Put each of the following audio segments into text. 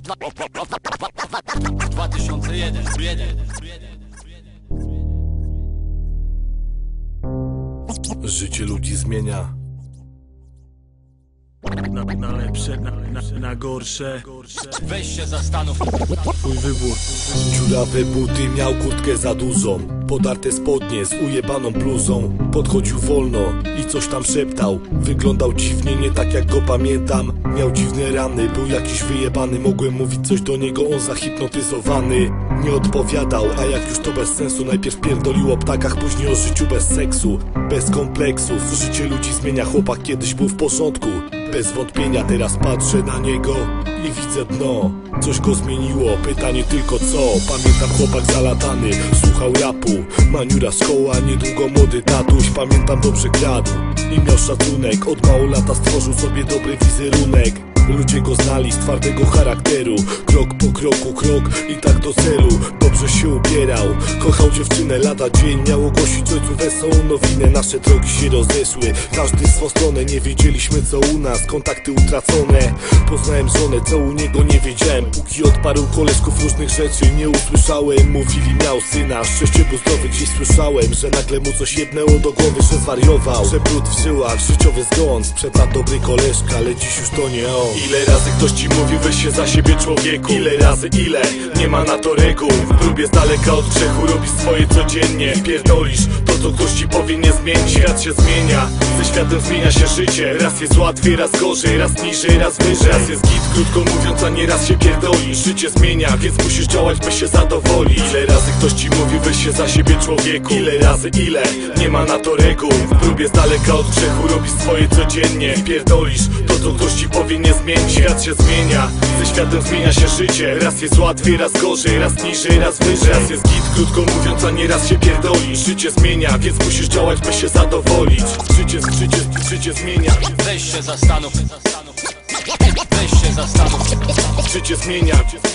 2001. Życie ludzi zmienia na lepsze, na gorsze. Weź się zastanów. Twój wybór. Dziurawe buty, miał kurtkę za dużą, podarte spodnie z ujebaną bluzą. Podchodził wolno i coś tam szeptał. Wyglądał dziwnie, nie tak jak go pamiętam. Miał dziwne rany, był jakiś wyjebany. Mogłem mówić coś do niego, on zahipnotyzowany nie odpowiadał, a jak już to bez sensu. Najpierw pierdolił o ptakach, później o życiu bez seksu. Bez kompleksów, życie ludzi zmienia. Chłopak kiedyś był w porządku, bez wątpienia teraz patrzę na niego i widzę dno. Coś go zmieniło, pytanie tylko co. Pamiętam chłopak zalatany, słuchał rapu. Maniura szkoła, niedługo młody tatuś. Pamiętam dobrze kradł i miał szacunek. Od mało lata stworzył sobie dobry wizerunek. Ludzie go znali z twardego charakteru. Krok po kroku, krok i tak do celu. Dobrze się ubierał, kochał dziewczynę. Lada dzień miał ogłosić ojcu wesołą nowinę. Nasze drogi się rozeszły, każdy w swą stronę. Nie wiedzieliśmy co u nas, kontakty utracone. Poznałem żonę, co u niego nie wiedziałem. Póki od paru koleżków różnych rzeczy nie usłyszałem. Mówili miał syna, szczęście był zdrowy. Gdzieś słyszałem, że nagle mu coś jednęło do głowy, że zwariował, że brud w żyłach, życiowy zgon. Sprzed lat dobry koleżka, ale dziś już to nie on. Ile razy ktoś ci mówił, weź się za siebie człowieku. Ile razy, ile, nie ma na to reguł. W próbie z daleka od grzechu robisz swoje codziennie. Pierdolisz to co ktoś ci powie, nie zmieni. Świat się zmienia, ze światem zmienia się życie. Raz jest łatwiej, raz gorzej, raz niżej, raz wyżej. Raz jest git, krótko mówiąc, a nie raz się pierdolisz. Życie zmienia, więc musisz działać, by się zadowolić. Ile razy ktoś ci mówił, weź się za siebie człowieku. Ile razy, ile, nie ma na to reguł. W próbie z daleka od grzechu robisz swoje codziennie. Pierdolisz to co ktoś ci powie, nie zmieni. Świat się zmienia, ze światem zmienia się życie. Raz jest łatwiej, raz gorzej, raz niżej, raz wyżej. Raz jest git, krótko mówiąc, a nie raz się pierdolisz. Życie zmienia, więc musisz działać, by się zadowolić. Życie zmienia. Weź się zastanów. Weź się zastanów. Życie zmienia.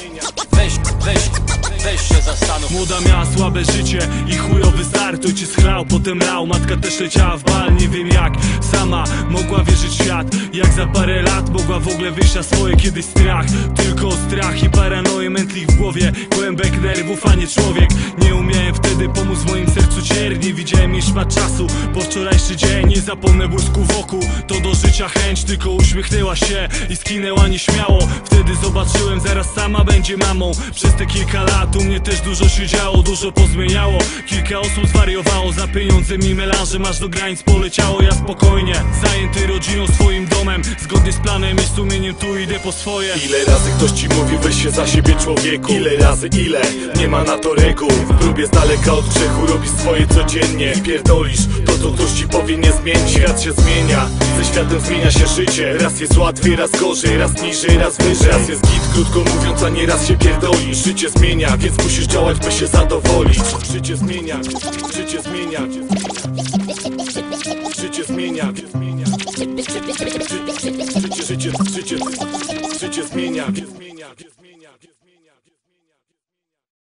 Weź się zastanów. Młoda miała słabe życie i chujowy start. Ojciec chlał, potem lał, matka też leciała w bal. Nie wiem jak sama mogła wierzyć w świat. Jak za parę lat mogła w ogóle wyjść na swoje. Kiedyś strach, tylko strach i paranoje mętlik w głowie. Kłębek nerwów, a nie człowiek. Nie umiałem wtedy pomóc moim sercu cier. Nie widziałem jej szmat czasu, po wczorajszy dzień. Nie zapomnę błysku wokół, to do życia chęć. Tylko uśmiechnęła się i skinęła nieśmiało. Wtedy zobaczyłem, zaraz sama będzie mamą. Przez te kilka lat u mnie też dużo się działo, dużo pozmieniało. Kilka osób zwariowało, za pieniądzem i melanżem aż do granic poleciało. Ja spokojnie, zajęty rodziną, swoim domem, zgodnie z planem i sumieniem tu idę po swoje. Ile razy ktoś ci mówił, weź się za siebie człowieku. Ile razy, ile, nie ma na to reguł. W próbie z daleka od grzechu robisz swoje codziennie. Pierdolisz to co ktoś ci powie, nie zmieni. Świat się zmienia, ze światem zmienia się życie. Raz jest łatwiej, raz gorzej, raz niżej, raz wyżej. Raz jest git, krótko mówiąc, a nie raz się pierdolisz. Życie zmienia, więc musisz działać, by się zadowolić. Życie zmienia, życie zmienia. Życie zmienia. Życie zmienia.